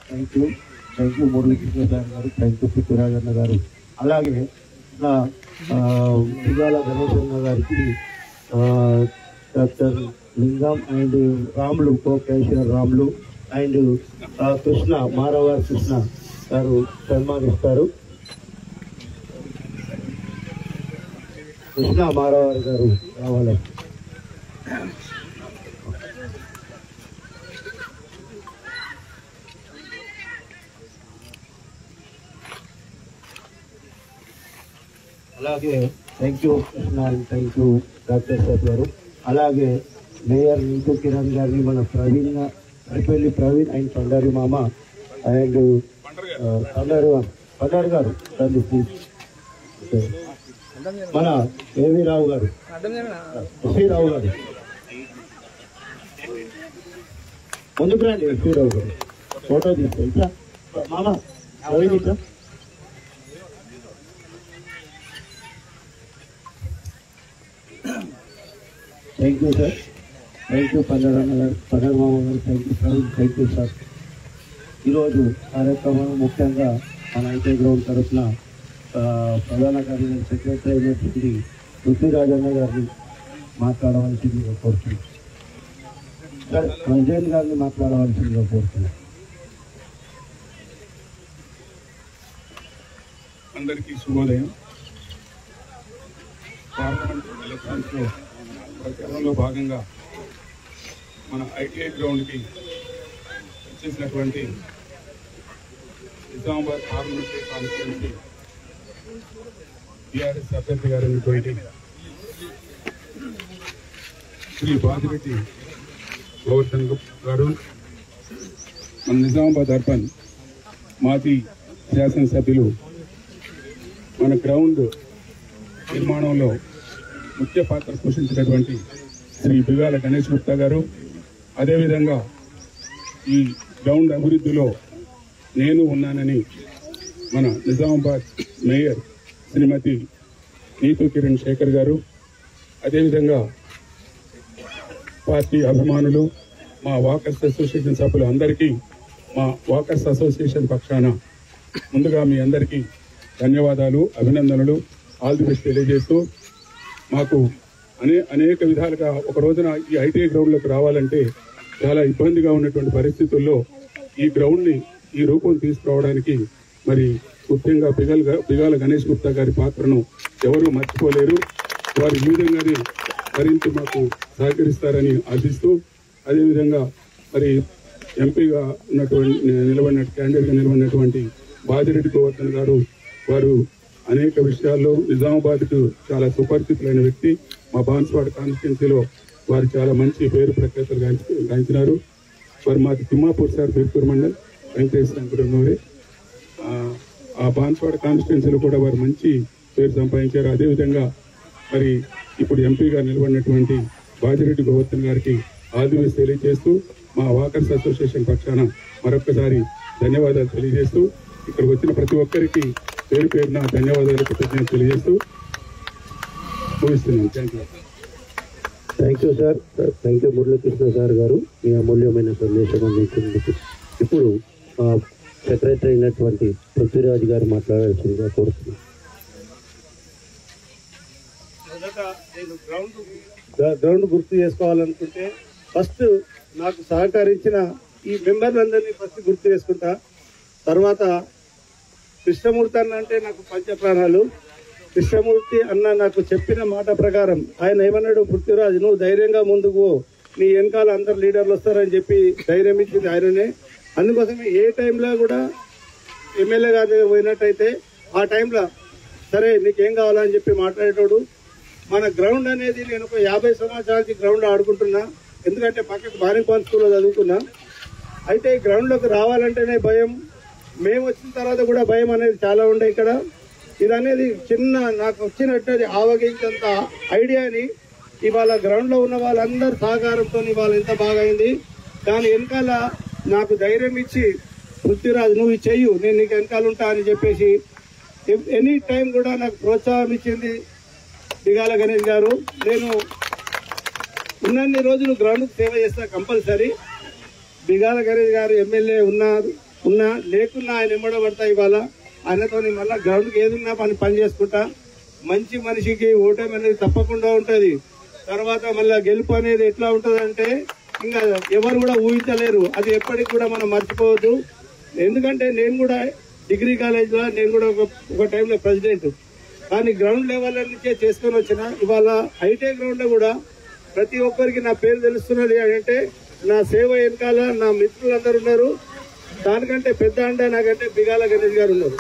Thank you Muralikrishna sir గారు, thank you పృథ్వీరాజన్న గారు. అలాగే దిగాల గణేశన్న గారికి doctor Lingam and Ramulu, co cashier Ramulu and Krishna Maravari Krishna గారు సన్మానిస్తారు. కృష్ణ మారవారి గారు రావాలి. అలాగే thank you Krishna, thank you doctor sir గారు. అలాగే మేయర్ నీతూ కిరణ్ గారిని, మన ప్రవీణ్ అరిపల్లి ప్రవీణ్ అండ్ పండారి మామ అండ్ పండారి గారు తండ్రి ప్లీజ్, మన ఏవి రావు గారు, ఎస్వి రావు గారు ముందుకు రండి. ఎస్వి రావు గారు ఫోటో తీసుకో. ఇట్లా మామ ప్రవీణ్ ఇట్లా. Thank you sir, thank you పండరన్న గారు, పండర మామ గారు, thank you Praveen, thank you sir. ఈరోజు కార్యక్రమం ముఖ్యంగా మన ఐటీ గ్రౌండ్ తరఫున ప్రధాన కార్యదర్శి సెక్రటరీ అయినటువంటి పృథ్వీరాజన్న గారిని మాట్లాడవలసిందిగా కోరుతున్నాం. సార్ ప్రెసిడెంట్ గారిని మాట్లాడవలసిందిగా కోరుతున్నాం. అందరికీ శుభోదయం. పార్లమెంట్ ఎలక్షన్స్లో ప్రచారంలో భాగంగా మన ఐటీఐ గ్రౌండ్కి వచ్చేసినటువంటి నిజామాబాద్ పార్లమెంటరీ కాన్స్టిట్యున్సీ టీఆర్ఎస్ అభ్యర్థి గారైనటువంటి శ్రీ బాజిరెడ్డి గోవర్ధన్ గారు, మన నిజామాబాద్ అర్బన్ మాజీ శాసనసభ్యులు, మన గ్రౌండ్ నిర్మాణంలో ముఖ్య పాత్ర పోషించినటువంటి శ్రీ బిగాల గణేష్ గుప్తా గారు, అదేవిధంగా ఈ గ్రౌండ్ అభివృద్ధిలో నేను ఉన్నానని మన నిజామాబాద్ మేయర్ శ్రీమతి నీతూ కిరణ్ శేఖర్ గారు, అదేవిధంగా పార్టీ అభిమానులు, మా వాకర్స్ అసోసియేషన్ సభ్యులు అందరికీ మా వాకర్స్ అసోసియేషన్ పక్షాన ముందుగా మీ అందరికీ ధన్యవాదాలు, అభినందనలు, ఆల్ ది బెస్ట్ తెలియజేస్తూ, మాకు అనేక విధాలుగా ఒక రోజున ఈ ఐటీఐ గ్రౌండ్లోకి రావాలంటే చాలా ఇబ్బందిగా ఉన్నటువంటి పరిస్థితుల్లో ఈ గ్రౌండ్ని ఈ రూపం తీసుకురావడానికి మరి ముఖ్యంగా బిగాల గణేష్ గుప్తా గారి పాత్రను ఎవరూ మర్చిపోలేరు. వారు ఈ విధంగానే మరింత మాకు సహకరిస్తారని ఆశిస్తూ, అదేవిధంగా మరి ఎంపీగా ఉన్నటువంటి క్యాండిడేట్గా నిలబడినటువంటి బాజిరెడ్డి గోవర్ధన్ గారు, వారు అనేక విషయాల్లో నిజామాబాద్కు చాలా సుపరిచితులైన వ్యక్తి. మా బాన్స్వాడ కాన్స్టిట్యున్సీలో వారు చాలా మంచి పేరు ప్రఖ్యాతలు గాంచినారు. వారు మాది తిమ్మాపూర్ సార్, బీర్పూర్ మండల్, వెంకటేశ్వర. ఆ బాన్స్వాడ కాన్స్టిట్యున్సీలో కూడా వారు మంచి పేరు సంపాదించారు. అదేవిధంగా మరి ఇప్పుడు ఎంపీగా నిలబడినటువంటి బాజిరెడ్డి గోవర్ధన్ గారికి ఆల్ ది బెస్ట్ తెలియజేస్తూ, మా వాకర్స్ అసోసియేషన్ పక్షాన మరొకసారి ధన్యవాదాలు తెలియజేస్తూ, ఇక్కడికి వచ్చిన ప్రతి ఒక్కరికి పేరు పేరున ధన్యవాదాలు, కృతజ్ఞతలు తెలియజేస్తూ ముగిస్తున్నాను. Thank you. Thank you sir, thank you Muralikrishna sir గారు, మీ అమూల్యమైన సందేశం అందించినందుకు. ఇప్పుడు సెక్రటరీ అయినటువంటి పృథ్వీరాజ్ గారు మాట్లాడాల్సిందిగా కోరుతున్నాను. నేను గ్రౌండ్ గుర్తు చేసుకోవాలనుకుంటే ఫస్ట్ నాకు సహకరించిన ఈ మెంబర్లందరినీ ఫస్ట్ గుర్తు చేసుకుంటా. తర్వాత కృష్ణమూర్తి అన్న అంటే నాకు పంచప్రాణాలు. కృష్ణమూర్తి అన్న నాకు చెప్పిన మాట ప్రకారం ఆయన ఏమన్నాడు, పృథ్వీరాజ్ నువ్వు ధైర్యంగా ముందుకు, నీ వెనకాల అందరు లీడర్లు వస్తారని చెప్పి ధైర్యం ఇచ్చింది ఆయననే. అందుకోసమే ఏ టైంలో కూడా ఎమ్మెల్యే గారి దగ్గర పోయినట్టయితే ఆ టైంలో సరే నీకేం కావాలని చెప్పి మాట్లాడేటోడు. మన గ్రౌండ్ అనేది నేను ఒక 50 సంవత్సరాలకి గ్రౌండ్ ఆడుకుంటున్నా, ఎందుకంటే పక్కకు బానిపాన్ స్కూల్లో చదువుకున్నా. అయితే ఈ గ్రౌండ్లోకి రావాలంటేనే భయం, మేము వచ్చిన తర్వాత కూడా భయం అనేది చాలా ఉండే ఇక్కడ. ఇది అనేది చిన్న నాకు వచ్చినట్టు ఆవగించేంత ఐడియాని ఇవాళ గ్రౌండ్లో ఉన్న వాళ్ళందరి సహకారంతో ఇవాళ ఎంత బాగా అయింది. దాని వెనకాల నాకు ధైర్యం ఇచ్చి పృథ్వీరాజ్ నువ్వు చెయ్యు, నేను నీకు వెనకాల ఉంటా అని చెప్పేసి ఎనీ టైం కూడా నాకు ప్రోత్సాహం ఇచ్చింది బిగాల గణేష్ గారు. నేను ఉన్నన్ని రోజులు గ్రౌండ్కి సేవ చేస్తా కంపల్సరీ. బిగాల గణేష్ గారు ఎమ్మెల్యే ఉన్నారు, ఉన్నా లేకున్నా ఆయన ఇమ్మడబడతా ఇవాళ ఆయనతో మళ్ళీ గ్రౌండ్కి ఏదున్నా పని చేసుకుంటా. మంచి మనిషికి ఓటమి అనేది తప్పకుండా ఉంటుంది. తర్వాత మళ్ళీ గెలుపు అనేది ఎట్లా ఉంటుందంటే ఇంకా ఎవరు కూడా ఊహించలేరు. అది ఎప్పటికి కూడా మనం మర్చిపోవద్దు. ఎందుకంటే నేను కూడా డిగ్రీ కాలేజ్లో నేను కూడా ఒక టైంలో ప్రెసిడెంట్, కానీ గ్రౌండ్ లెవెల్ నుంచే చేసుకొని వచ్చిన. ఇవాళ ఐటీ గ్రౌండ్ లో కూడా ప్రతి ఒక్కరికి నా పేరు తెలుస్తున్నది అంటే నా సేవ వెనకాల నా మిత్రులందరూ ఉన్నారు. దానికంటే పెద్ద అండ నాకంటే బిగాల గణేష్ గారు ఉన్నారు.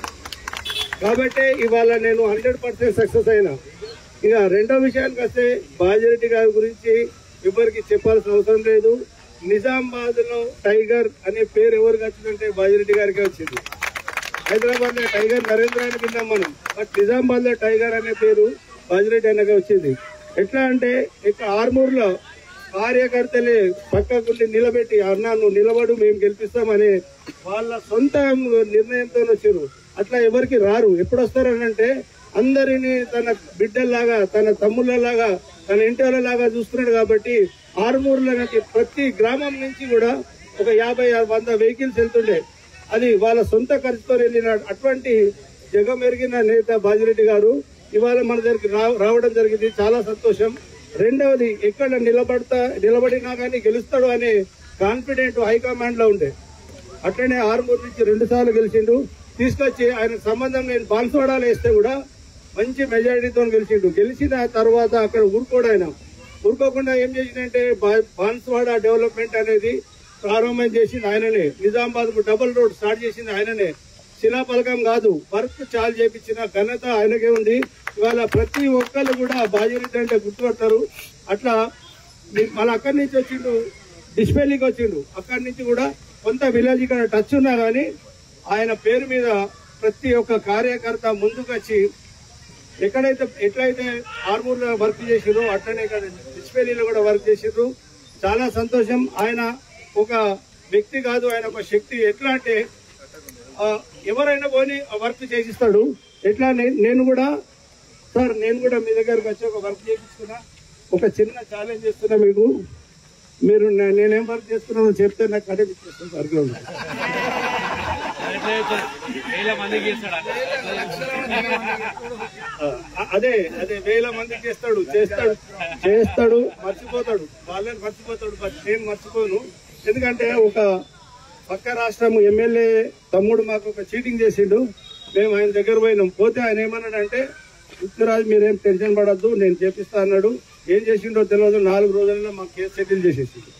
కాబట్టి ఇవాళ నేను 100% సక్సెస్ అయినా. ఇక రెండో విషయానికి వస్తే బాజిరెడ్డి గారి గురించి ఎవరికి చెప్పాల్సిన అవసరం లేదు. నిజామాబాద్ లో టైగర్ అనే పేరు ఎవరికి వచ్చిందంటే బాజిరెడ్డి గారికి వచ్చింది. హైదరాబాద్ లో టైగర్ నరేంద్ర అని విన్నాం మనం, బట్ నిజామాబాద్ లో టైగర్ అనే పేరు బాజిరెడ్డి అన్నగా వచ్చింది. ఎట్లా అంటే ఇక్కడ ఆర్మూర్లో కార్యకర్తలే పక్కకుండి నిలబెట్టి అన్నా నువ్వు నిలబడు మేము గెలిపిస్తామని వాళ్ళ సొంత నిర్ణయంతో వచ్చారు. అట్లా ఎవరికి రారు. ఎప్పుడు వస్తారనంటే అందరినీ తన బిడ్డల్లాగా తన తమ్ముళ్ళలాగా తన ఇంటి వాళ్ళలాగా చూస్తున్నాడు. కాబట్టి ఆర్మూర్లో ప్రతి గ్రామం నుంచి కూడా ఒక 50-100 వెహికల్స్ వెళ్తుండే. అది వాళ్ళ సొంత ఖర్చుతో వెళ్ళిన అటువంటి జగమెరిగిన నేత బాజిరెడ్డి గారు ఇవాళ మన దగ్గరికి రావడం జరిగింది. చాలా సంతోషం. రెండవది ఎక్కడ నిలబడినా కానీ గెలుస్తాడు అనే కాన్ఫిడెంట్ హైకమాండ్ లో ఉండే. అట్లనే ఆర్మూర్ నుంచి 2 సార్లు గెలిచిండు. తీసుకొచ్చి ఆయన సంబంధం నేను బాన్స్వాడలో వేస్తే కూడా మంచి మెజారిటీతో గెలిచిండు. గెలిచిన తర్వాత అక్కడ ఊరుకోకుండా ఏం చేసిందంటే బాన్స్వాడ డెవలప్మెంట్ అనేది ప్రారంభం చేసింది ఆయననే. నిజామాబాద్ కు డబుల్ రోడ్ స్టార్ట్ చేసింది ఆయననే. శిలాఫలకం కాదు, వర్క్ చాలు చేపించిన ఘనత ఆయనకే ఉంది. ఇవాళ ప్రతి ఒక్కళ్ళు కూడా బాజిరెడ్డి అంటే గుర్తుపడతారు. అట్లా మళ్ళీ అక్కడి నుంచి వచ్చిండు, డిస్పెల్లికి వచ్చిండు. అక్కడి నుంచి కూడా కొంత విలేజ్ ఇక్కడ టచ్ ఉన్నా కానీ ఆయన పేరు మీద ప్రతి ఒక్క కార్యకర్త ముందుకు వచ్చి ఎట్లయితే ఆర్మూర్లో వర్క్ చేసిర్రు అట్లనే ఇక్కడ డిస్పెల్లీలో కూడా వర్క్ చేసిర్రు. చాలా సంతోషం. ఆయన ఒక వ్యక్తి కాదు, ఆయన ఒక శక్తి. ఎట్లా అంటే ఎవరైనా పోని వర్క్ చేసిస్తాడు. ఎట్లా నేను కూడా మీ దగ్గరకు వచ్చి ఒక వర్క్ చేయించుకున్నా. ఒక చిన్న ఛాలెంజ్ చేస్తున్నా మీకు. మీరు నేనేం వర్క్ చేస్తున్నానో చెప్తే నాకు కనిపిస్తుంది వర్క్ లో. అదే 1000 మందికి చేస్తాడు మర్చిపోతాడు, వాళ్ళని మర్చిపోతాడు. బట్ నేను మర్చిపోను. ఎందుకంటే ఒక పక్క రాష్ట్రం ఎమ్మెల్యే తమ్ముడు మాకు ఒక చీటింగ్ చేసిండు. మేము ఆయన దగ్గర పోతే ఆయన ఏమన్నాడంటే పృథ్వీరాజ్ మీరేం టెన్షన్ పడద్దు నేను చేపిస్తా అన్నాడు. ఏం చేసిండో తెలియదు, 4 రోజుల్లో మాకు కేసు సెటిల్ చేసేసిండు.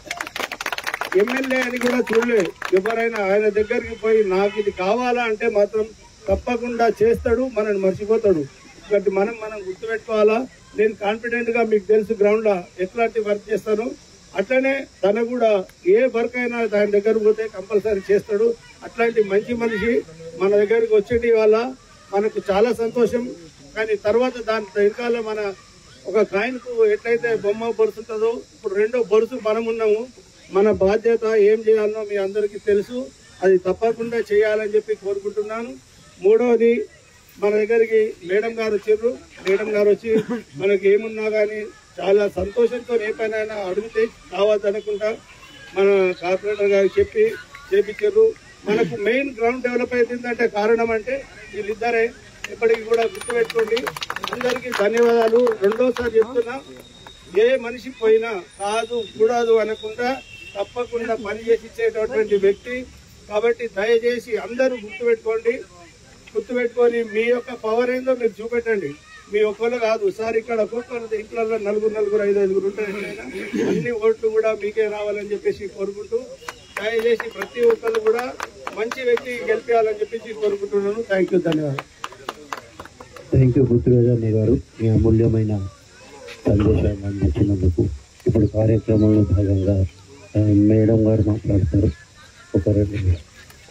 ఎమ్మెల్యే అని కూడా చూడలేదు. ఎవరైనా ఆయన దగ్గరికి పోయి నాకు ఇది కావాలా అంటే మాత్రం తప్పకుండా చేస్తాడు, మనల్ని మర్చిపోతాడు. కాబట్టి మనం గుర్తుపెట్టుకోవాలా. నేను కాన్ఫిడెంట్ గా మీకు తెలుసు గ్రౌండ్ లో ఎట్లాంటి వర్క్ చేస్తాను. అట్లనే తన కూడా ఏ వర్క్ అయినా దాని దగ్గరకు పోతే కంపల్సరీ చేస్తాడు. అట్లాంటి మంచి మనిషి మన దగ్గరికి వచ్చేటి వల్ల మనకు చాలా సంతోషం. కానీ తర్వాత దాని వెనకాల మన ఒక కాయిన్ కు ఎట్లయితే బొమ్మ బొరుసుంటుందో ఇప్పుడు 2వ బొరుసు మనం ఉన్నాము. మన బాధ్యత ఏం చేయాలనో మీ అందరికీ తెలుసు. అది తప్పకుండా చేయాలని చెప్పి కోరుకుంటున్నాను. 3వది మన దగ్గరికి మేడం గారు వచ్చారు. మేడం గారు వచ్చి మనకి ఏమున్నా కానీ చాలా సంతోషంతో ఏ పైన అడిగితే కావద్దనుకుంటా మన కార్పొరేటర్ గారికి చెప్పి చేపించారు. మనకు మెయిన్ గ్రౌండ్ డెవలప్ అవుతుందంటే కారణం అంటే వీళ్ళిద్దరే. ఎప్పటికీ కూడా గుర్తుపెట్టుకోండి. అందరికీ ధన్యవాదాలు. రెండోసారి చెప్తున్నా, ఏ మనిషి పోయినా కాదు కూడదు అనకుండా తప్పకుండా పనిచేసి ఇచ్చేటటువంటి వ్యక్తి. కాబట్టి దయచేసి అందరూ గుర్తుపెట్టుకొని మీ యొక్క పవర్ ఏందో మీరు చూపెట్టండి. మీ ఒక్కరు కాదు సార్, ఇక్కడ ఒక్కొక్కరు ఇంట్లో 4, 5 ఉంటారు. అన్ని ఓట్లు కూడా మీకే రావాలని చెప్పేసి కోరుకుంటూ దయచేసి ప్రతి ఒక్కరు కూడా మంచి వ్యక్తి గెలిపించాలని చెప్పేసి కోరుకుంటున్నాను. థ్యాంక్ యూ, ధన్యవాదాలు. థ్యాంక్ యూ పృథ్వీరాజ్ గారు, మీ అమూల్యమైన సందేశాన్ని అందించినందుకు. ఇప్పుడు కార్యక్రమంలో భాగంగా మేడం గారు మాట్లాడతారు. ఒక 2 నిమిషాలు.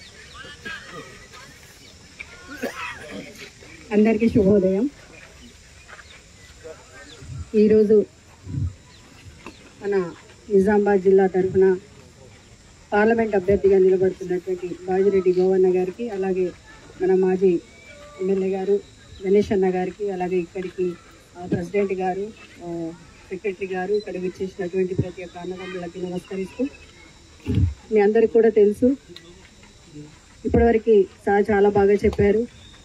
అందరికీ శుభోదయం. ఈరోజు మన నిజామాబాద్ జిల్లా తరఫున పార్లమెంట్ అభ్యర్థిగా నిలబడుతున్నటువంటి బాజిరెడ్డి గోవన్న గారికి, అలాగే మన మాజీ ఎమ్మెల్యే గారు గణేష్ అన్న గారికి, అలాగే ఇక్కడికి ప్రెసిడెంట్ గారు, సెక్రటరీ గారు, ఇక్కడ విచ్చేసినటువంటి ప్రతి ఒక్క అన్నదమ్ములకి నమస్కరిస్తూ, మీ అందరికి కూడా తెలుసు ఇప్పటివరకు సార్ చాలా బాగా చెప్పారు.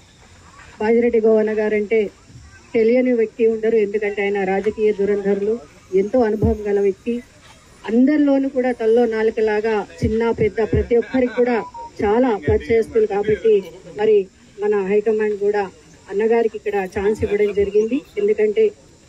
బాజిరెడ్డి గోవన్న గారు అంటే తెలియని వ్యక్తి ఉండరు, ఎందుకంటే ఆయన రాజకీయ ధురంధరులు, ఎంతో అనుభవం గల వ్యక్తి. అందరిలోనూ కూడా తల్లో నాలుకలాగా చిన్న పెద్ద ప్రతి ఒక్కరికి కూడా చాలా పరిచయస్తులు. కాబట్టి మరి మన హైకమాండ్ కూడా అన్నగారికి ఇక్కడ ఛాన్స్ ఇవ్వడం జరిగింది. ఎందుకంటే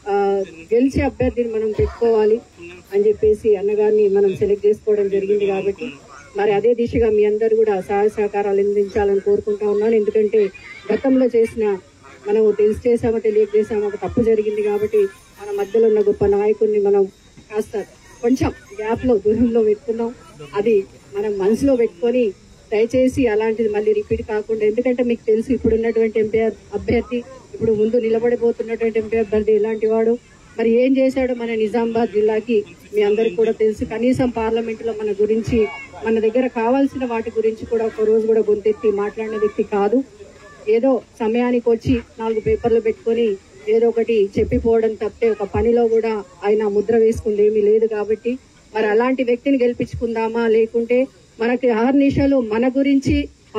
గెలిచే అభ్యర్థిని మనం పెట్టుకోవాలి అని చెప్పేసి అన్నగారిని మనం సెలెక్ట్ చేసుకోవడం జరిగింది. కాబట్టి మరి అదే దిశగా మీ అందరూ కూడా సహాయ సహకారాలు అందించాలని కోరుకుంటా ఉన్నాను. ఎందుకంటే గతంలో చేసిన మనం తెలిసి చేసామో తెలియక చేసామో ఒక తప్పు జరిగింది. కాబట్టి మన మధ్యలో ఉన్న గొప్ప నాయకుడిని మనం కాస్త కొంచెం గ్యాప్లో దూరంలో పెట్టుకున్నాం. అది మనం మనసులో పెట్టుకొని దయచేసి అలాంటిది మళ్ళీ రిపీట్ కాకుండా, ఎందుకంటే మీకు తెలుసు ఇప్పుడున్నటువంటి ఎంపీ అభ్యర్థి, ఇప్పుడు ముందు నిలబడిపోతున్నటువంటి ఎంపీ అభ్యర్థి ఎలాంటి వాడు, మరి ఏం చేశాడో మన నిజామాబాద్ జిల్లాకి మీ అందరికి కూడా తెలుసు. కనీసం పార్లమెంటులో మన గురించి, మన దగ్గర కావాల్సిన వాటి గురించి కూడా ఒక రోజు కూడా గొంతెత్తి మాట్లాడిన వ్యక్తి కాదు. ఏదో సమయానికి వచ్చి 4 పేపర్లు పెట్టుకొని ఏదో ఒకటి చెప్పిపోవడం తప్పితే ఒక పనిలో కూడా ఆయన ముద్ర వేసుకుంది ఏమీ లేదు. కాబట్టి మరి అలాంటి వ్యక్తిని గెలిపించుకుందామా, లేకుంటే మనకి అహర్నిశలు మన గురించి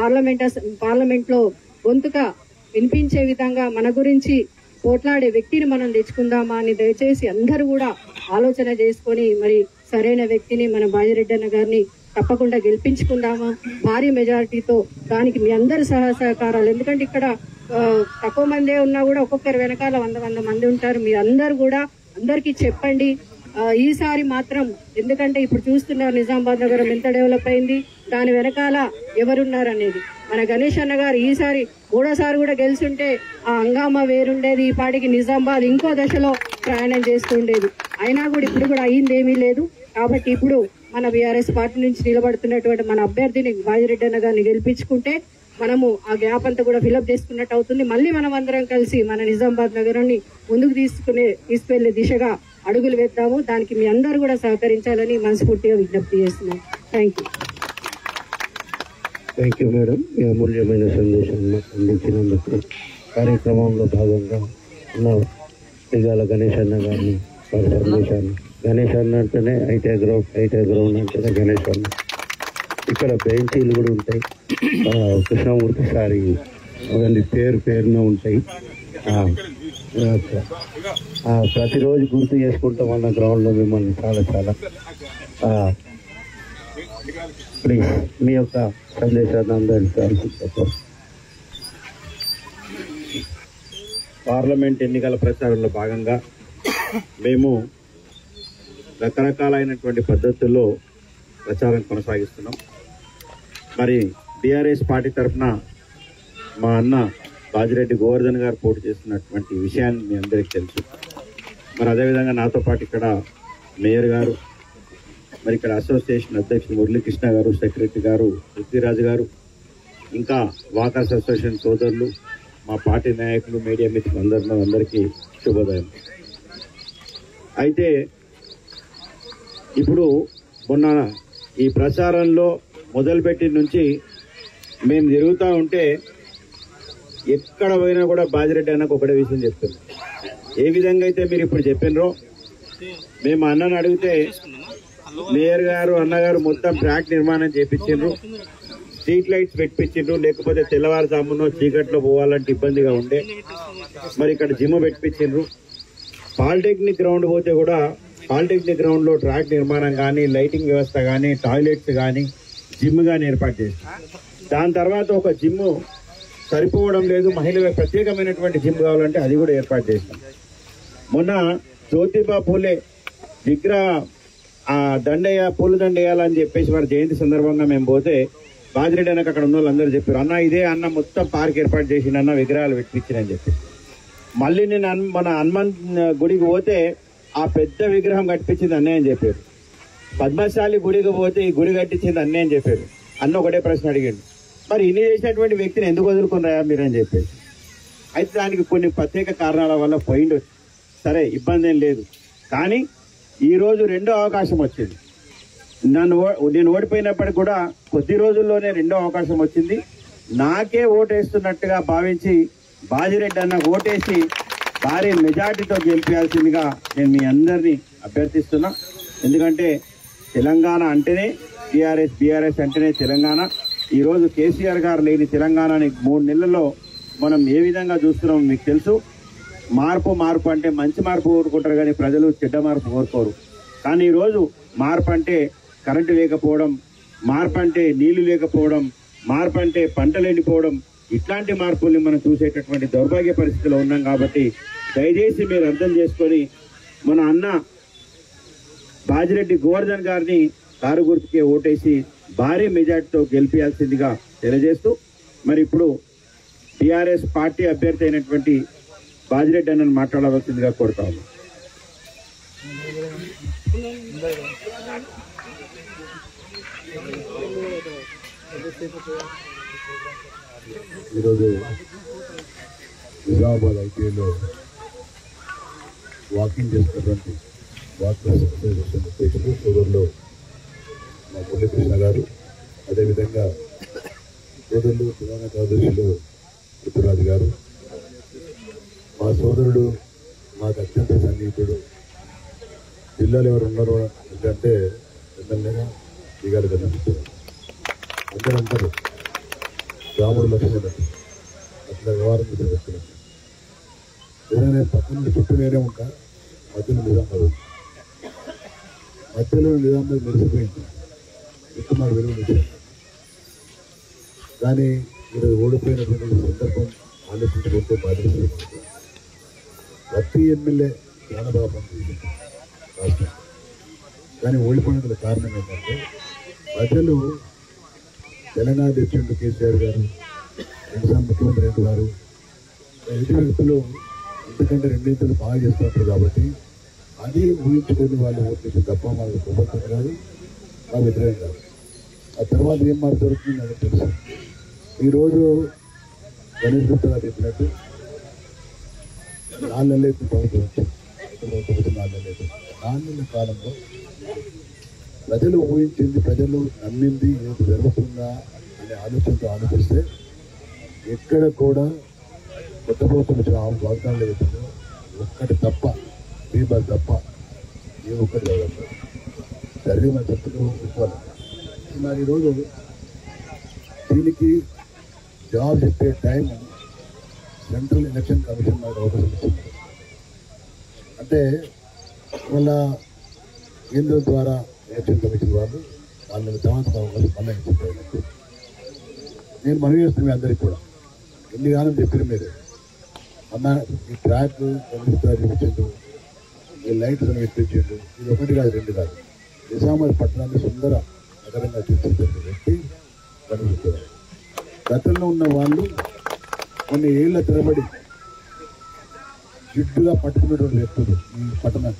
పార్లమెంట్ లో గొంతుగా వినిపించే విధంగా మన గురించి పోట్లాడే వ్యక్తిని మనం తెచ్చుకుందామా అని దయచేసి అందరూ కూడా ఆలోచన చేసుకొని మరి సరైన వ్యక్తిని మన బాజిరెడ్డి అన్న గారిని తప్పకుండా గెలిపించుకుందామా భారీ మెజారిటీతో. దానికి మీ అందరి సహకారాలు, ఎందుకంటే ఇక్కడ తక్కువ మందే ఉన్నా కూడా ఒక్కొక్కరు వెనకాల 100 మంది ఉంటారు. మీ అందరు కూడా అందరికీ చెప్పండి ఈసారి మాత్రం, ఎందుకంటే ఇప్పుడు చూస్తున్నారు నిజామాబాద్ నగరం ఎంత డెవలప్ అయింది, దాని వెనకాల ఎవరున్నారనేది. మన గణేష్ అన్న గారు ఈసారి 3వ సారి కూడా గెలిచుంటే ఆ హంగామా వేరుండేది, ఈ పాటికి నిజామాబాద్ ఇంకో దశలో ప్రయాణం చేస్తుండేది. అయినా కూడా ఇప్పుడు కూడా అయ్యిందేమీ లేదు. కాబట్టి ఇప్పుడు మన బీఆర్ఎస్ పార్టీ నుంచి నిలబడుతున్నటువంటి మన అభ్యర్థిని బాజిరెడ్డి అన్న గారిని గెలిపించుకుంటే మనము ఆ గ్యాప్ అంతా కూడా ఫిలప్ చేసుకున్నట్టు అవుతుంది. మళ్ళీ మనం అందరం కలిసి మన నిజామాబాద్ నగరాన్ని ముందుకు తీసుకువెళ్లే దిశగా అడుగులు వేద్దాము. దానికి మీ అందరూ కూడా సహకరించాలని మనస్ఫూర్తిగా విజ్ఞప్తి చేస్తున్నాం. థ్యాంక్ యూ మేడం, మీ అమూల్యమైన సందేశాన్ని అందించినందుకు. కార్యక్రమంలో భాగంగా ఉన్న దిగాల గణేష్ అన్న గారిని వారి సందేశాన్ని, గణేష్ అన్న అంటేనే ఐటీ గ్రౌండ్ అంటేనే గణేష్ అన్న. ఇక్కడ బెంచీలు కూడా ఉంటాయి, కృష్ణమూర్తి సారి అవన్నీ పేరున ఉంటాయి. ప్రతిరోజు గుర్తు చేసుకుంటాం అన్న గ్రౌండ్లో మిమ్మల్ని. చాలా ప్లీజ్ మీ యొక్క సందేశాన్ని అందరికీ చెప్పండి. పార్లమెంట్ ఎన్నికల ప్రచారంలో భాగంగా మేము రకరకాలైనటువంటి పద్ధతుల్లో ప్రచారం కొనసాగిస్తున్నాం. మరి బీఆర్ఎస్ పార్టీ తరఫున మా అన్న బాజిరెడ్డి గోవర్ధన్ గారు పోటీ చేస్తున్నటువంటి విషయాన్ని మీ అందరికీ తెలుసు. మరి అదేవిధంగా నాతో పాటు ఇక్కడ మేయర్ గారు, మరి ఇక్కడ అసోసియేషన్ అధ్యక్షుడు మురళీకృష్ణ గారు, సెక్రటరీ గారు పృథ్వీరాజు గారు, ఇంకా వాకర్స్ అసోసియేషన్ సోదరులు, మా పార్టీ నాయకులు, మీడియా మిత్రులు అందరికీ శుభోదయం. అయితే ఇప్పుడు మొన్న ఈ ప్రచారంలో మొదలుపెట్టిన నుంచి మేము తిరుగుతూ ఉంటే ఎక్కడ పోయినా కూడా బాజిరెడ్డి అన్నకు ఒకటే విషయం చెప్తున్నాం. ఏ విధంగా అయితే మీరు ఇప్పుడు చెప్పినరో, మేము అన్నను అడిగితే మేయర్ గారు అన్నగారు మొత్తం ట్రాక్ నిర్మాణం చేపించిండ్రు, స్ట్రీట్ లైట్స్ పెట్టించిండ్రు, లేకపోతే తెల్లవారుజామునో చీకట్లో పోవాలంటే ఇబ్బందిగా ఉండే మరి ఇక్కడ జిమ్ పెట్టించిండ్రు. పాలిటెక్నిక్ గ్రౌండ్ పోతే కూడా పాలిటెక్నిక్ గ్రౌండ్ లో ట్రాక్ నిర్మాణం కానీ, లైటింగ్ వ్యవస్థ కానీ, టాయిలెట్స్ కానీ, జిమ్ కానీ ఏర్పాటు చేసింది. దాని తర్వాత ఒక జిమ్ సరిపోవడం లేదు, మహిళలకు ప్రత్యేకమైనటువంటి జిమ్ కావాలంటే అది కూడా ఏర్పాటు చేసినాం. మొన్న జ్యోతిబా పూలే విగ్రహ పూల దండ వేయాలని చెప్పేసి వారి జయంతి సందర్భంగా మేము పోతే బాజిరెడ్డి అన్నకు అక్కడ ఉన్న వాళ్ళందరూ చెప్పారు, అన్న ఇదే అన్న మొత్తం పార్క్ ఏర్పాటు చేసిండన్న, విగ్రహాలు పెట్టించినని చెప్పి. మళ్ళీ నేను మన హనుమాన్ గుడికి పోతే ఆ పెద్ద విగ్రహం కట్టించింది అన్నయ్య అని చెప్పారు. పద్మశాలి గుడికి పోతే ఈ గుడి కట్టించింది అన్నయ్య అని చెప్పారు. అన్న ఒకటే ప్రశ్న అడిగాడు, మరి ఇన్ని చేసినటువంటి వ్యక్తిని ఎందుకు వదులుకున్నాయా మీరని చెప్పేసి. అయితే దానికి కొన్ని ప్రత్యేక కారణాల వల్ల పోయిండు. సరే, ఇబ్బంది ఏం లేదు. కానీ ఈరోజు రెండో అవకాశం వచ్చింది. నేను ఓడిపోయినప్పటికీ కూడా కొద్ది రోజుల్లోనే రెండో అవకాశం వచ్చింది. నాకే ఓటేస్తున్నట్టుగా భావించి బాజిరెడ్డి అన్న ఓటేసి భారీ మెజార్టీతో గెలిపించాల్సిందిగా నేను మీ అందరినీ అభ్యర్థిస్తున్నా. ఎందుకంటే తెలంగాణ అంటేనే బీఆర్ఎస్ అంటేనే తెలంగాణ. ఈరోజు కేసీఆర్ గారు లేని తెలంగాణని 3 నెలల్లో మనం ఏ విధంగా చూస్తున్నామో మీకు తెలుసు. మార్పు అంటే మంచి మార్పు కోరుకుంటారు కానీ ప్రజలు చెడ్డ మార్పు కోరుకోరు. కానీ ఈరోజు మార్పు అంటే కరెంటు లేకపోవడం, మార్పు అంటే నీళ్లు లేకపోవడం, మార్పు అంటే పంటలు ఎండిపోవడం, ఇట్లాంటి మార్పుల్ని మనం చూసేటటువంటి దౌర్భాగ్య పరిస్థితిలో ఉన్నాం. కాబట్టి దయచేసి మీరు అర్థం చేసుకొని మన అన్న బాజిరెడ్డి గోవర్ధన్ గారిని కారు గుర్తుకే ఓటేసి భారీ మెజార్టీతో గెలిపించాల్సిందిగా తెలియజేస్తూ, మరి ఇప్పుడు టీఆర్ఎస్ పార్టీ అభ్యర్థి అయినటువంటి బాజిరెడ్డి అన్నను మాట్లాడవలసిందిగా కోరుతాము. ఈరోజు నిజామాబాద్ ఐటీఐలో వాకింగ్ చేస్తున్నటువంటి వాకర్స్ అసోసియేషన్ అధ్యక్షులు సోదరులు మా మురళీకృష్ణ గారు, అదేవిధంగా సోదరులు ప్రధాన కార్యదర్శులు రుతురాజు గారు, మా సోదరుడు నాకు అత్యంత సన్నిహితుడు, జిల్లాలో ఎవరు ఉన్నారో ఎందుకంటే ఎమ్మెల్యేగా దిగారు కనిపిస్తారు, అందరూ రాముడు లక్ష్మణుడు అట్లా వ్యవహారం చేసే వ్యక్తులు. ఏదైనా పక్కన నుండి చుట్టూ వేరే ఉంటా, మధ్యలో నిజామాబాద్ మెరిసిపోయింది, చుట్టూ మాకు వెలుగు నిలిచారు. కానీ మీరు ఓడిపోయినటువంటి సందర్భం ఆలోచించుకుంటే బాధ్యత. ప్రతి ఎమ్మెల్యే చాలా బాగా పనిచేసింది రాష్ట్రం, కానీ ఓడిపోయినందుకు కారణం ఏంటంటే ప్రజలు తెలంగాణ అధ్యక్షుడు కేసీఆర్ గారు, రెండుసార్లు ముఖ్యమంత్రి గారు, ఎదుటి వ్యక్తులు ఎందుకంటే రెండింతలు బాగా చేస్తున్నారు కాబట్టి అది ఊహించుకొని వాళ్ళు ఓట్లు తప్ప వాళ్ళకి ప్రభుత్వం కాదు, మా వ్యతిరేకం కాదు. ఆ తర్వాత ఏం మార్పు జరుగుతుంది అది తెలుసు. ఈరోజు గణేష్ గుప్తా గారు చెప్పినట్టు 4 నెలలు అయితే ప్రభుత్వం వచ్చింది, 4 నెలల కాలంలో ప్రజలు ఊహించింది, ప్రజలు నమ్మింది ఏది జరుగుతుందా అనే ఆలోచనతో ఆలోచిస్తే ఎక్కడ కూడా కొత్త ప్రభుత్వం వచ్చిన వాగ్దానాలు ఏవైతుందో ఒక్కటి తప్ప, బీబాల్ తప్ప ఏ ఒక్కటి జరగదు. జరిగి మన చెప్తూ చెప్పాలి. మరి ఈరోజు దీనికి జవాబు చెప్పే టైం సెంట్రల్ ఎలక్షన్ కమిషన్ నాకు అవకాశం ఇచ్చింది. అంటే వాళ్ళ కేంద్రం ద్వారా ఎలక్షన్ కమిషన్ వాళ్ళు వాళ్ళని తర్వాత అవకాశం మళ్ళీ ఇచ్చింది. నేను మనవి చేస్తున్నాను అందరికీ కూడా, ఎన్ని కాలం చెప్పిన మీరే అన్న ఈ ట్రాక్ చూపించండు, ఈ లైట్లు పెట్టించండు, ఇది 1 కాదు 2 కాదు, నిజామాబాద్ పట్టణాన్ని సుందర నగరంగా తీర్చిదిద్దిన వ్యక్తి కనిపిస్తున్నారు. గతంలో ఉన్న వాళ్ళు కొన్ని ఏళ్ల తరబడి జిడ్డుగా పట్టుకున్నటువంటి వ్యక్తులు ఈ పట్టణాన్ని.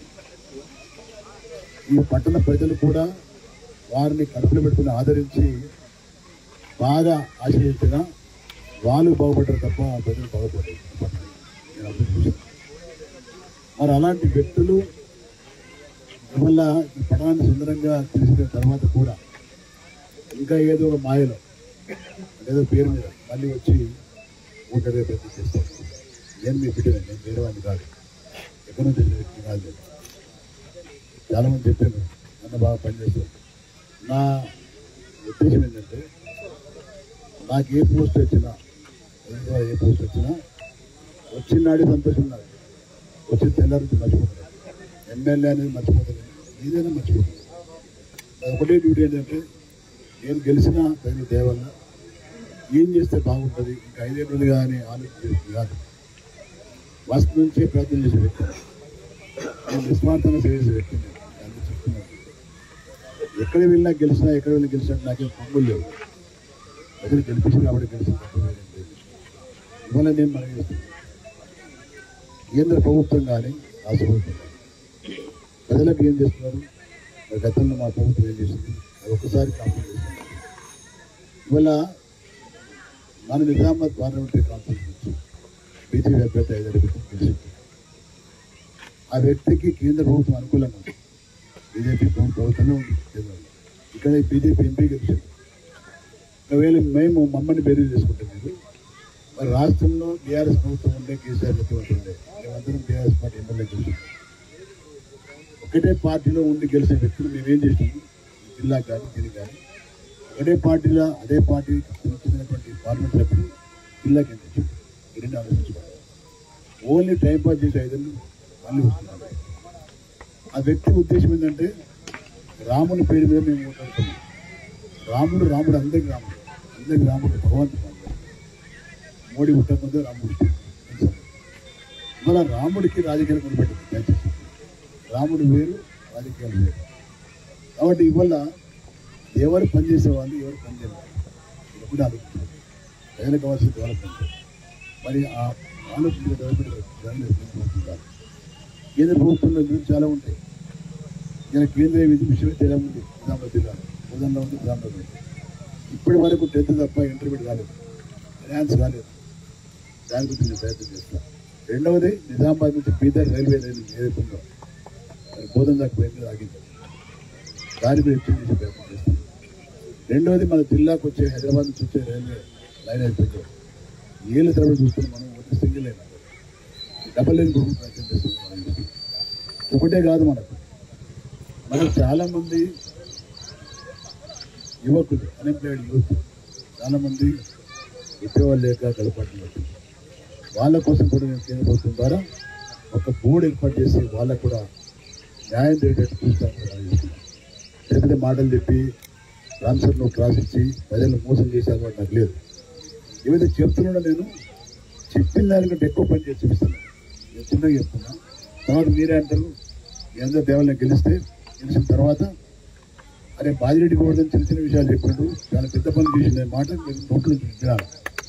ఈ పట్టణ ప్రజలు కూడా వారిని కడుపులో పెట్టుకుని ఆదరించి బాగా ఆశ్రయించిన వాళ్ళు బాగుపడ్డారు తప్ప ప్రజలు బాగుపడలేదు. నేను అర్థం చూశాను. మరి అలాంటి వ్యక్తులు వల్ల ఈ పట్టణాన్ని సుందరంగా తెలిసిన తర్వాత కూడా ఇంకా ఏదో ఒక మాయలో ఏదో పేరు మీద మళ్ళీ వచ్చి ఓటరే ప్రయత్నం చేస్తాను. నేను మీ బిడ్డనే, నేను వేరే వాడిని కాదు, ఎక్కడి నుంచి వచ్చిన వ్యక్తి కాదు. నేను చాలామంది చెప్పాను నన్ను బాగా పనిచేస్తాను. నా ఉద్దేశం ఏంటంటే నాకు ఏ పోస్ట్ వచ్చినా, ఏ పోస్ట్ వచ్చినా వచ్చినాడే సంతోషం, నాకు వచ్చిన తెల్లారి నుంచి మర్చిపోతాను. ఎమ్మెల్యే అనేది మర్చిపోతాను, ఏదైనా మర్చిపోతాను. ఒకటే డ్యూటీ ఏంటంటే నేను గెలిచిన ప్రజల దేవల్ల ఏం చేస్తే బాగుంటుంది, ఇంకా 5 ఏళ్ళు కానీ ఆలోచించేది కాదు. ఫస్ట్ నుంచే ప్రయత్నం చేసే వ్యక్తి, నేను నిస్వార్థంగా చేసే వ్యక్తి. నేను చెప్తున్నాను, ఎక్కడ వెళ్ళినా గెలిచినా, ఎక్కడ వెళ్ళి గెలిచినా నాకేం పొంగులు లేవు. ప్రజలు గెలిపించి కాబట్టి గెలిచిన ఇవాళ నేను మనం చేస్తున్నాను. కేంద్ర ప్రభుత్వం కానీ రాష్ట్ర ప్రభుత్వం కానీ ప్రజలకు ఏం చేస్తున్నారు, గతంలో మా ప్రభుత్వం ఏం చేసింది, అది ఒక్కసారి కాంప్రమైజ్ చేస్తుంది. ఇవాళ మన నిజామాబాద్ పార్లమెంటరీ కాన్ఫరెన్స్ నుంచి బీజేపీ అభ్యర్థి 5 అడుగులు గెలిచింది. ఆ వ్యక్తికి కేంద్ర ప్రభుత్వం అనుకూలంగా ఉంది, బీజేపీ ప్రభుత్వమే ఉంది కేంద్రంలో. ఇక్కడ బీజేపీ ఎంపీ గెలిచింది. ఒకవేళ మేము మమ్మల్ని బేరీలు చేసుకుంటాం. మీరు మరి రాష్ట్రంలో బీఆర్ఎస్ ప్రభుత్వం ఉండే, కేసీఆర్ ముఖ్యమంత్రి ఉండే, మేమందరం బీఆర్ఎస్ పార్టీ ఎమ్మెల్యే గెలిచాం. ఒకటే పార్టీలో ఉండి గెలిచిన వ్యక్తులు మేమేం చేసినాము, జిల్లా కానీ దీనికి కానీ అదే పార్టీ చెందినటువంటి పార్లమెంట్ సభ్యులు జిల్లాకి ఎంత ఇచ్చింది ఈ రెండు ఆలోచించుకోవాలి. ఓన్లీ టైం పాస్ చేసే 5 ఏళ్ళు మళ్ళీ వస్తున్నారు. ఆ వ్యక్తి ఉద్దేశం ఏంటంటే రాముని పేరు మీద మేము మాట్లాడుతున్నాం. రాముడు అందరికి రాముడు భగవంతుడు. మోడీ పుట్టకముందే రాముడు మన రాముడికి రాజకీయాలు కొనిపెట్టింది. దయచేసి రాముడు వేరు, రాజకీయాలు వేరు. కాబట్టి ఇవాళ ఎవరు పనిచేసేవాళ్ళు, ఎవరు పనిచేయాలి ఎప్పుడు ఆలోచించారు. ప్రజలకు కావాల్సిన డెవలప్మెంట్. మరి ఆ ఆలోచించిన డెవలప్మెంట్ కేంద్ర ప్రభుత్వంలో నిధులు చాలా ఉంటాయి. ఇలా కేంద్రీయ విశ్వవిద్యాలయం ఉంది నిజామాబాద్ జిల్లాలో, ఉదంలో ఉంది, నిజామాబాద్ ఉంది. ఇప్పటి వరకు 10th తప్ప ఇంటర్మీడియట్ కాలేదు, ఫైనాన్స్ కాలేదు. దాని గురించి నేను ప్రయత్నం చేస్తాను. రెండవది నిజామాబాద్ నుంచి బీదర్ రైల్వే లైన్ ఏదైతే ఉందో మరి బోధన దాకా పోయింది, ఆగింది. దాని మీద ఎక్స్టెండ్ చేసే ప్రయత్నం చేస్తాను. రెండవది మన జిల్లాకు వచ్చే హైదరాబాద్ నుంచి వచ్చే రైల్వే లైన్ అయిపోయింది. ఏళ్ళ తరబడి చూస్తున్నాం మనం. ఒకటి సింగిల్ లైన్, డబల్ లైన్ కూడా ప్రయత్నం చేస్తున్నాం. ఒకటే కాదు, మనకు చాలామంది యువకులు, అన్ఎంప్లాయిడ్ యూత్ చాలామంది ఉద్యోగాలు లేక గడపడుతున్నారు. వాళ్ళ కోసం కూడా నేను కేంద్ర ప్రభుత్వం ద్వారా ఒక బోర్డు ఏర్పాటు చేసి వాళ్ళకు కూడా న్యాయం జరిగేటట్టు చూస్తాను. పెద్ద మాటలు చెప్పి ట్రాన్స్ఫర్ను క్రాస్ ఇచ్చి ప్రజలను మోసం చేశాను అని నాకు లేదు. ఏవైతే చెప్తున్నా నేను చెప్పిన దానికంటే ఎక్కువ పని చేసి చూపిస్తున్నాను. నేను చిన్నగా చెప్తున్నా. తర్వాత మీరే అంటారు మీ అందరూ దేవాలయం గెలిచిన తర్వాత అరే బాజిరెడ్డి గోవర్ధన్ చిన్న చిన్న విషయాలు చెప్పాడు, చాలా పెద్ద పని చేసిన మాట మీరు నోట్లో వినాలి.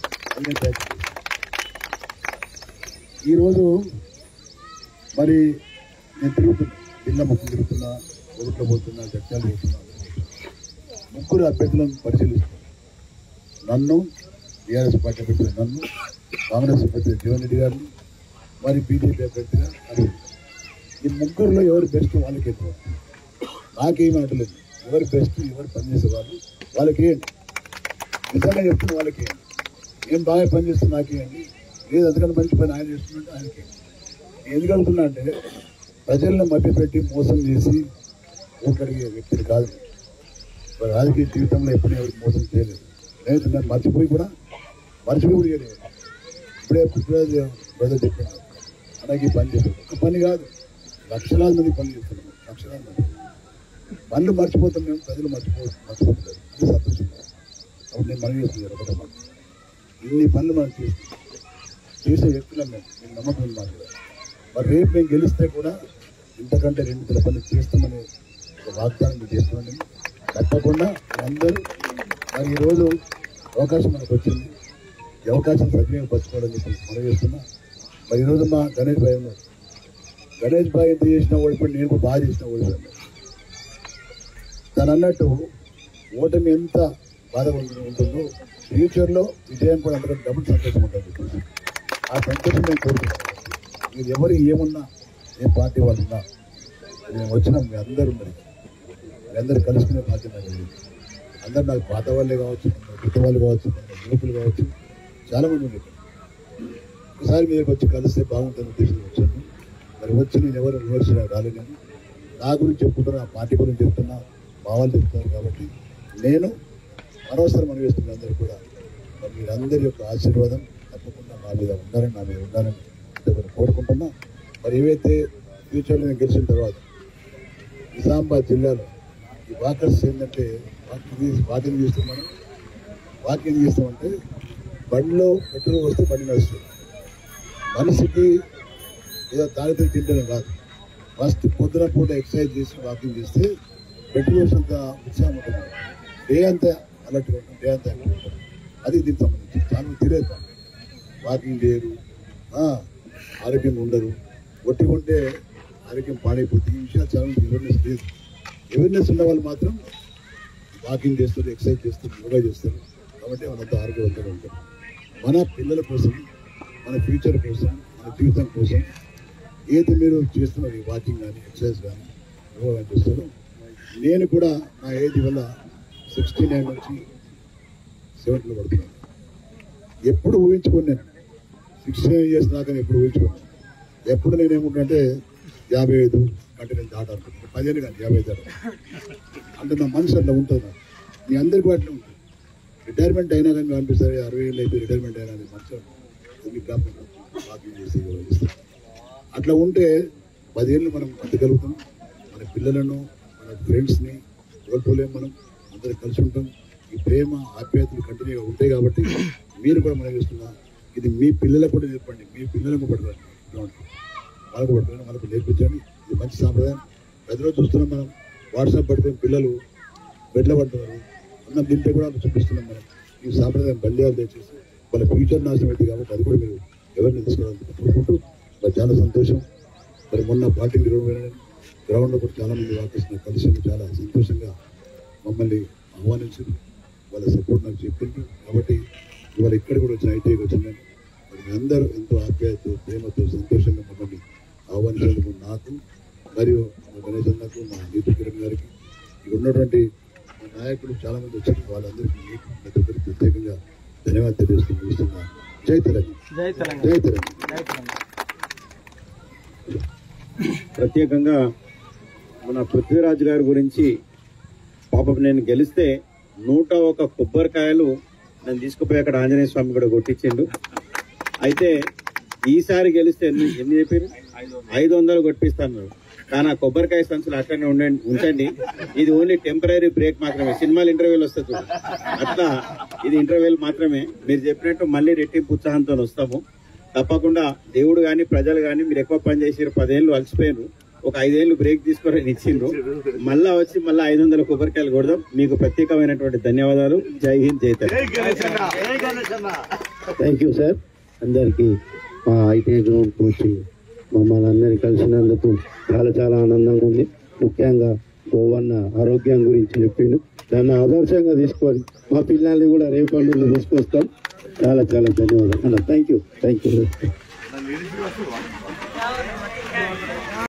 ఈరోజు మరి నేను తిరుగుతున్నా, జిల్లా మొత్తం తిరుగుతున్నా, ఊరిలో పోతున్నా, చర్చలు పోతున్నా. 3 అభ్యర్థులను పరిశీలిస్తున్నాను. నన్ను, టీఆర్ఎస్ పార్టీ అభ్యర్థి నన్ను, కాంగ్రెస్ అభ్యర్థి జీవన్ రెడ్డి గారిని, మరి బీజేపీ అభ్యర్థిగా అడిగి ఈ 3లో ఎవరు బెస్ట్ వాళ్ళకి ఎక్కువ. నాకేమీ అంటలేదు. ఎవరు బెస్ట్, ఎవరు పనిచేసే వాళ్ళు వాళ్ళకి ఏంటి, నిజంగా చెప్తున్న వాళ్ళకి ఏంటి, ఏం బాగా పనిచేస్తున్నా నాకేంటి, లేదు అందుకని మంచి పని ఆయన చేస్తున్నట్టు ఆయనకి. ఎందుకు అనుకున్నా అంటే ప్రజలను మభ్యపెట్టి మోసం చేసి ఓటడిగే వ్యక్తిని కాదు. రాజకీయ జీవితంలో ఎప్పుడు ఎవరికి మోసం చేయలేదు. నేను నన్ను మర్చిపోయి కూడా చేయలేదు. ఇప్పుడే బ్రదర్ చెప్పాను, అలాగే పని చేస్తాను. ఒక పని కాదు, లక్షలాది మంది పని చేస్తున్నాం. లక్షలాది మంది పనులు మర్చిపోతాం మేము, ప్రజలు మర్చిపోతున్నారు. అది సంతోషం. అప్పుడు నేను మనవి చేస్తున్నాను ఒకటే మాట, ఇన్ని పనులు మనం చేసే వ్యక్తులం మేము నమ్మకం మాకు. మరి రేపు మేము గెలిస్తే కూడా ఇంతకంటే 2 పనులు చేస్తామని ఒక వాగ్దానం చేస్తున్నాను. తప్పకుండా అందరూ మరి ఈరోజు అవకాశం మనకు వచ్చింది, ఈ అవకాశం సద్వినియోగపరచుకోవాలని చెప్పి మనం చేస్తున్నా. మరి ఈరోజు మా గణేష్ భాయ్ ఉన్నారు. గణేష్ భాయ్ ఎంత చేసినా ఓడిపోయి, నేను కూడా బాగా చేసినా ఓడిపోయాను. తను అన్నట్టు ఓటమి ఎంత బాధగా ఉంటుందో ఫ్యూచర్లో విజయం కూడా అంతకంటే డబుల్ సంతోషం ఉంటుంది. ఆ సంతోషం నేను కోరుతున్నాను. మీరు ఎవరు ఏమున్నా, ఏ పార్టీ వాళ్ళు ఉన్నా, నేను వచ్చినా మీ అందరూ మరి మీ అందరూ కలుసుకునే బాధ్యత అందరూ నాకు పాత వాళ్ళే కావచ్చు, కొత్త వాళ్ళు కావచ్చు, యువకులు కావచ్చు, చాలామంది ఉన్నారు. ఒకసారి మీరు వచ్చి కలిస్తే బాగుంటుంది ఉద్దేశం వచ్చాను. మరి వచ్చి నేను ఎవరు విమర్శ రాలేదు. నా గురించి చెప్పుకుంటున్నా, ఆ పార్టీ గురించి చెప్తున్నా, మా వాళ్ళు చెప్తున్నారు. కాబట్టి నేను అనవసరం మనం వేస్తున్న అందరూ కూడా మరి మీరందరి యొక్క ఆశీర్వాదం తప్పకుండా నా మీద ఉండాలని కోరుకుంటున్నా. మరి ఏవైతే ఫ్యూచర్లో నేను గెలిచిన తర్వాత నిజామాబాద్ జిల్లాలో ఈ వాకర్స్ ఏంటంటే వాకింగ్ చేస్తున్నాం. వాకింగ్ చేస్తామంటే బండిలో పెట్రోల్ వస్తే బండి నడుస్తుంది. మనిషికి ఏదో తాగితే తింటేనే కాదు, ఫస్ట్ పొద్దున పూట ఎక్సర్సైజ్ చేసి వాకింగ్ చేస్తే పెట్రోల్ అంత ఉత్సాహం ఉంటుంది. డే అంతా అలర్ట్గా ఉంటుంది, డే అంతా యాక్టివ్ ఉంటుంది. అది దీనికి సంబంధించి చాలా తెలియదు. వాకింగ్ చేయరు, ఆరోగ్యం ఉండరు. ఒట్టి ఉంటే ఆరోగ్యం పాడైపోతుంది. ఈ విషయాలు చాలా అవేర్నెస్ లేదు. అవేర్నెస్ ఉన్న వాళ్ళు మాత్రం వాకింగ్ చేస్తారు, ఎక్సర్సైజ్ చేస్తారు, యోగా చేస్తారు. కాబట్టి వాళ్ళంతా ఆరోగ్యవంతంగా ఉంటారు. మన పిల్లల కోసం, మన ఫ్యూచర్ కోసం, మన జీవితం కోసం ఏది మీరు చేస్తున్నారు, ఈ వాకింగ్ కానీ ఎక్సర్సైజ్ కానీ యోగా కానీ చేస్తారు. నేను కూడా నా ఏజ్ వల్ల 69 నుంచి 70లో పడుతున్నాను. ఎప్పుడు ఊహించుకోను నేను 69 ఇయర్స్ దాకా ఎప్పుడు ఊహించుకోను. ఎప్పుడు నేనేముంటే 55 అంటే నేను దాటాను, 15 కానీ 55 దాటాను అంటే నా మనసు అట్లా ఉంటుంది. నాకు మీ అందరికీ వాటిలో ఉంటుంది. రిటైర్మెంట్ అయినా కానీ అనిపిస్తారు 60 ఏళ్ళు అయిపోయి రిటైర్మెంట్ అయినా మంచిగా మీకు వాకింగ్ చేసి చేస్తారు. అట్లా ఉంటే 10 ఏళ్ళు మనం బతకగలుగుతాం. మన పిల్లలను మన ఫ్రెండ్స్ని కోల్పోలేము. మనం అందరం కలిసి ఉంటాం. ఈ ప్రేమ ఆప్యాయతలు కంటిన్యూగా ఉంటాయి. కాబట్టి మీరు కూడా మనం చేస్తున్నా ఇది మీ పిల్లలకు కూడా చెప్పండి. మీ పిల్లలకు పడకండి, వాళ్ళకు పడుతుంది, మనకు నేర్పించండి. ఇది మంచి సాంప్రదాయం. ప్రతిరోజు చూస్తున్నాం మనం వాట్సాప్ పట్టుకొని పిల్లలు బెడ్ల పడుతున్నారు. అన్నం తింటే కూడా చూపిస్తున్నాం మనం. ఈ సాంప్రదాయం బండియాలు తెచ్చేసి వాళ్ళ ఫ్యూచర్ నాశనం అవుతుంది. కాబట్టి అది కూడా మీరు ఎవరిని తీసుకోవాలని కోరుకుంటూ మరి చాలా సంతోషం. మరి మొన్న పార్టీ గ్రౌండ్లో కూడా చాలా మంది వాకిస్తున్నారు. కలిసి చాలా సంతోషంగా మమ్మల్ని ఆహ్వానించారు. వాళ్ళ సపోర్ట్ నాకు చెప్పిండ్రు. కాబట్టి ఇవాళ ఇక్కడ కూడా వచ్చిన ఐటీఐకి వచ్చిందని మరి మీ అందరూ ఎంతో ఆప్యాయత ప్రేమతో సంతోషంగా మమ్మల్ని ఆహ్వానించేందుకు నాకు మరియు మా గణేష్ అన్నకు, మా నీతి కిరణ్ గారికి, ఇక్కడ ఉన్నటువంటి మా నాయకులు చాలా మంది వచ్చారు. వాళ్ళందరికీ మీకు ప్రతి ఒక్కరికి ప్రత్యేకంగా ధన్యవాదాలు తెలియజేస్తున్నా. జై తెలంగాణ, జై తెలంగాణ. ప్రత్యేకంగా మన పృథ్వీరాజు గారి గురించి పాపం నేను గెలిస్తే 101 కొబ్బరికాయలు నేను తీసుకుపోయి అక్కడ ఆంజనేయ స్వామి కూడా కొట్టించిండు. అయితే ఈసారి గెలిస్తే ఎన్ని చెప్పారు? 500 కొట్టిస్తాను. కానీ ఆ కొబ్బరికాయ సంచులు అక్కడనే ఉంచండి. ఇది ఓన్లీ టెంపరీ బ్రేక్ మాత్రమే. సినిమాలు ఇంటర్వ్యూలు వస్తుంది అట్లా ఇది ఇంటర్వ్యూలు మాత్రమే. మీరు చెప్పినట్టు మళ్ళీ రెట్టింపు ఉత్సాహంతో వస్తాము తప్పకుండా. దేవుడు కానీ ప్రజలు కానీ మీరు ఎక్కువ పని చేసారు, 10 ఏళ్ళు అలసిపోయారు, ఒక 5 ఏళ్ళు బ్రేక్ తీసుకోరని ఇచ్చిండ్రు. మళ్ళా వచ్చి మళ్ళీ 500 కొబ్బరికాయలు కొడదాం. మీకు ప్రత్యేకమైనటువంటి ధన్యవాదాలు. జై హింద్, జై తెలంగాణ. Thank you sir. అందరికీ మా ఐటీఐ గ్రౌండ్కి వచ్చి మమ్మల్ని అందరినీ కలిసినందుకు చాలా చాలా ఆనందంగా ఉంది. ముఖ్యంగా గోవన్న ఆరోగ్యం గురించి చెప్పిండు. దాన్ని ఆదర్శంగా తీసుకొని మా పిల్లల్ని కూడా రేపటి నుండి తీసుకొస్తాం. చాలా చాలా ధన్యవాదాలు అన్న. Thank you.